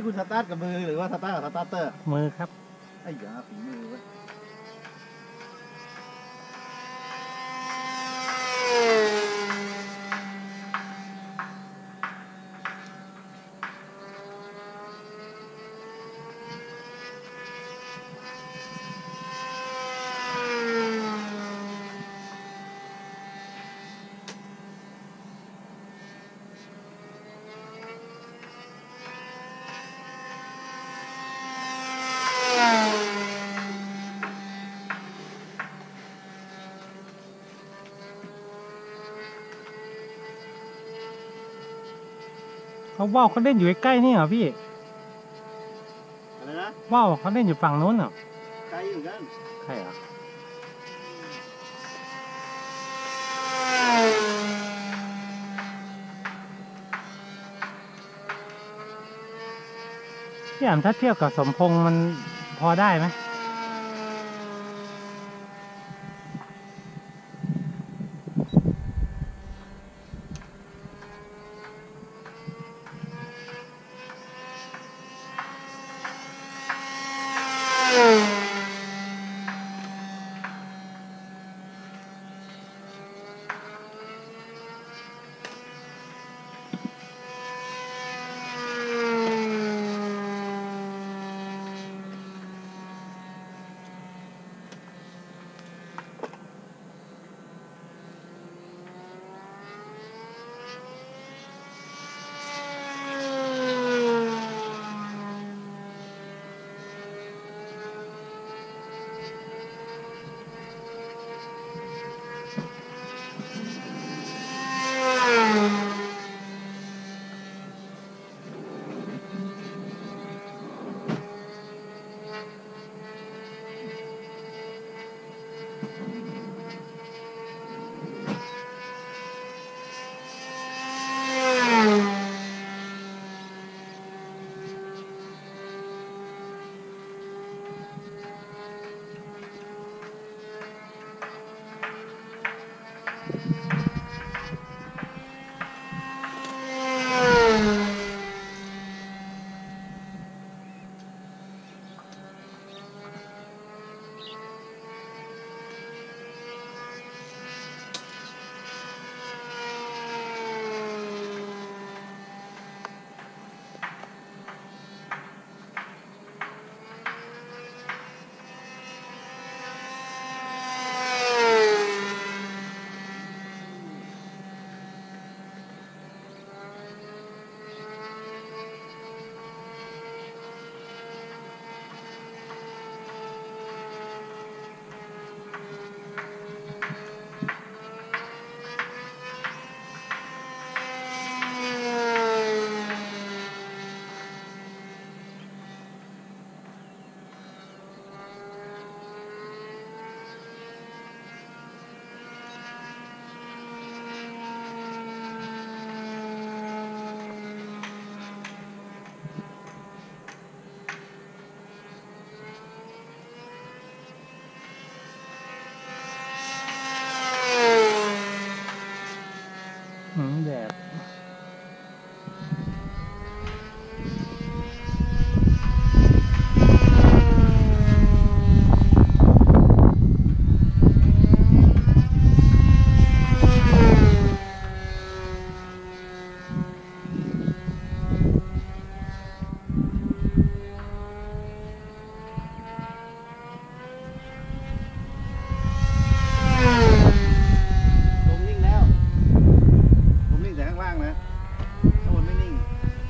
นี่คุณสตาร์ทกับมือหรือว่าสตาร์ทกับสตาร์เตอร์มือครับไอ้ยาฝีมือเว้ยเขาว่าวเขาเล่นอยู่ใกล้ๆนี่เหรอพี่อะไรนะว่าวเขาเล่นอยู่ฝั่งนู้นเหรอไกลเหมือนกันใช่เหรอพี่อ่านถ้าเทียบกับสมพงษ์มันพอได้ไหมแดดลมนิ่งแล้วลมนิ่งแต่ข้างล่างนะข้างบนไม่นิ่ง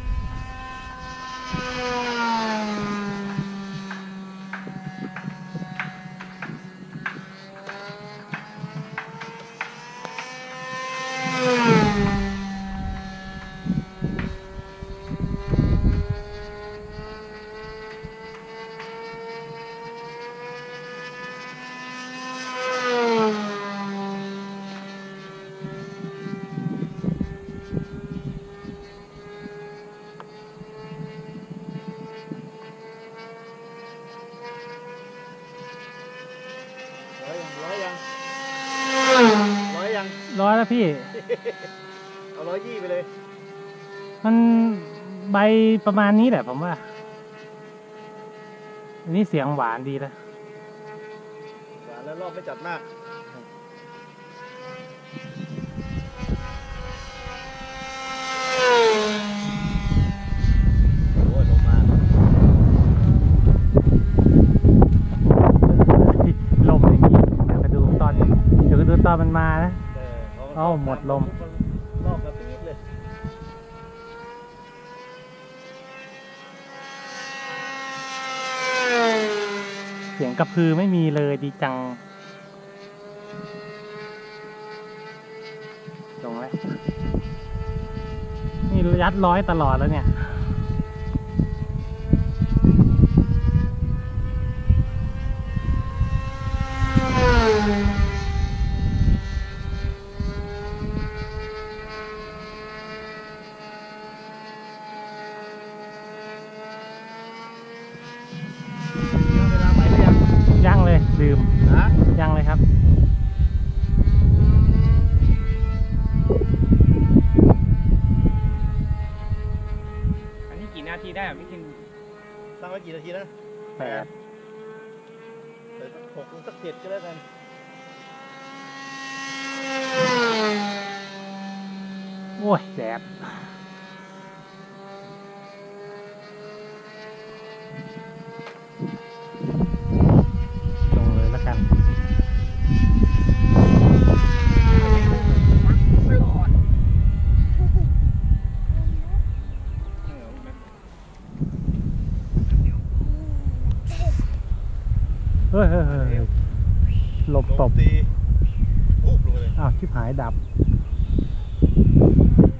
ร้อยยังร้อยแล้วพี่เอา120ไปเลยมันใบประมาณนี้แหละผมว่า อันนี้เสียงหวานดีแล้วหวานแล้วรอบไม่จัดมากโอ้ยลงมาลมอย่างนี้เดี๋ยวก็ดูตอนมันมานะ เอ้าหมดลมรอบกระปี๊ดเลยเสียงกระพือไม่มีเลยดีจังลงแล้วนี่ยัดร้อยตลอดแล้วเนี่ยเวลาไปหรือยังยังเลยลืมฮะยังเลยครับอันนี้กี่นาทีได้พี่คินตั้งไว้กี่นาทีนะ 8 เดี๋ยว6 สัก 7ก็แล้วกันโอ้ยแสบลงเลยแล้วกันเฮ้ยหลบตบตีปุ๊บลงไปเลยอ้าวชิบหายดับ